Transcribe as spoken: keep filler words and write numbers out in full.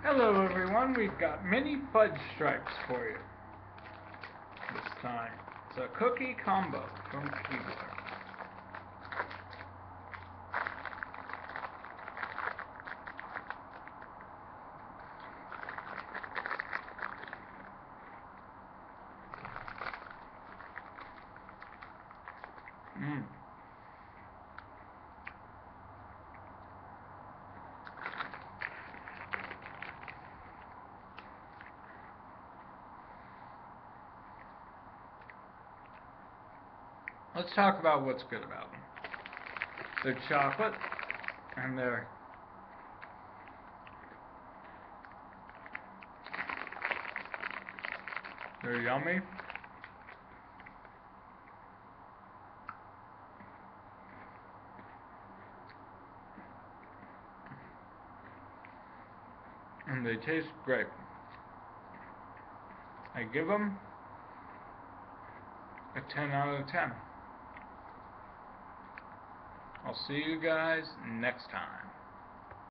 Hello everyone, we've got mini fudge stripes for you this time. It's a cookie combo from Keebler. Mmm. Let's talk about what's good about them. They're chocolate, and they're they're yummy. And they taste great. I give them a ten out of ten. I'll see you guys next time.